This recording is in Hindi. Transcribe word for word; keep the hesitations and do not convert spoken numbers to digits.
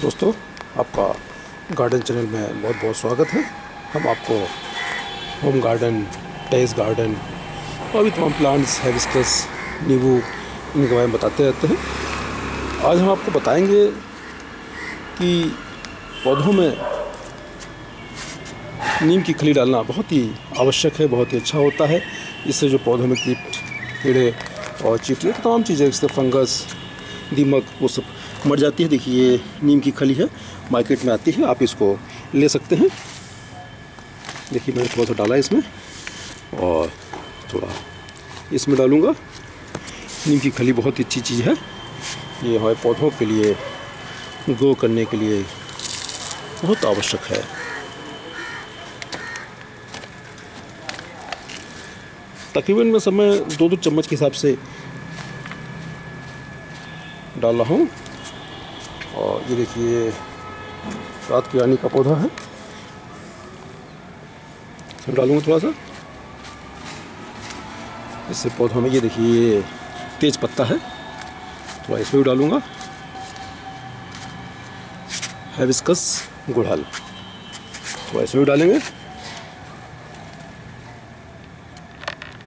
दोस्तों, आपका गार्डन चैनल में बहुत बहुत स्वागत है। हम आपको होम गार्डन, टेरेस गार्डन और भी तमाम प्लांट्स, हाइबिस्कस, नींबू, इनके बारे में बताते रहते हैं। आज हम आपको बताएंगे कि पौधों में नीम की खली डालना बहुत ही आवश्यक है, बहुत ही अच्छा होता है। इससे जो पौधों में कीट, कीड़े और चींटियाँ, तमाम चीज़ें, जैसे फंगस, दीमक, वो सब मर जाती है। देखिए, ये नीम की खली है, मार्केट में आती है, आप इसको ले सकते हैं। देखिए, मैंने थोड़ा सा डाला इसमें और थोड़ा इसमें डालूँगा। नीम की खली बहुत ही अच्छी चीज़ है। ये हमारे पौधों के लिए ग्रो करने के लिए बहुत आवश्यक है। तकरीबन मैं समय दो दो चम्मच के हिसाब से डाल रहा हूँ। और ये देखिए, रात की रानी का पौधा है, इसमें डालूँगा थोड़ा सा। इससे पौधों में, ये देखिए, ये तेज पत्ता है, थोड़ा इसमें भी डालूँगा। हाइबिस्कस गुड़हल, थोड़ा इसमें भी डालेंगे।